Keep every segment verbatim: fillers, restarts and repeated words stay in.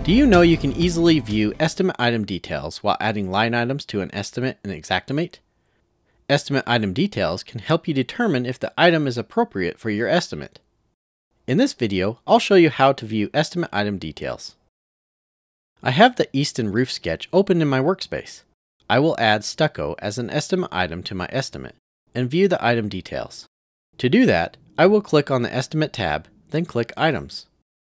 Do you know you can easily view estimate item details while adding line items to an estimate in Xactimate? Estimate item details can help you determine if the item is appropriate for your estimate. In this video, I'll show you how to view estimate item details. I have the Easton roof sketch open in my workspace. I will add stucco as an estimate item to my estimate and view the item details. To do that, I will click on the Estimate tab, then click Items.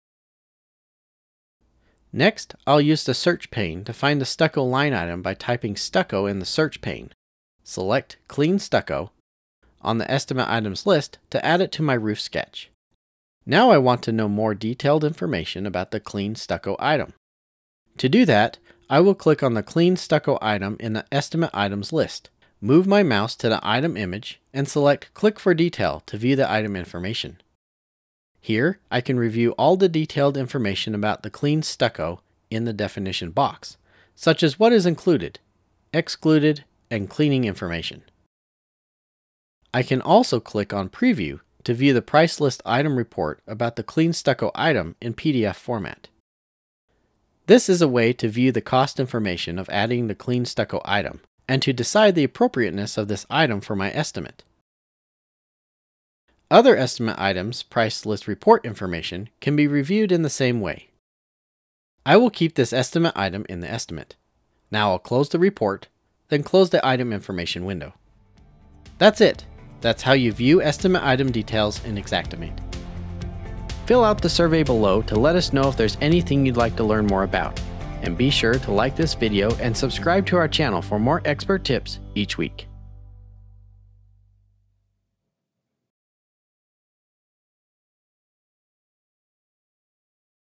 Next, I'll use the search pane to find the stucco line item by typing stucco in the search pane. Select Clean Stucco on the estimate items list to add it to my roof sketch. Now I want to know more detailed information about the clean stucco item. To do that, I will click on the clean stucco item in the estimate items list. Move my mouse to the item image and select Click for Detail to view the item information. Here, I can review all the detailed information about the clean stucco in the definition box, such as what is included, excluded, and cleaning information. I can also click on Preview to view the price list item report about the clean stucco item in P D F format. This is a way to view the cost information of adding the clean stucco item and to decide the appropriateness of this item for my estimate. Other estimate items' price list report information can be reviewed in the same way. I will keep this estimate item in the estimate. Now I'll close the report, then close the item information window. That's it. That's how you view estimate item details in Xactimate. Fill out the survey below to let us know if there's anything you'd like to learn more about. And be sure to like this video and subscribe to our channel for more expert tips each week.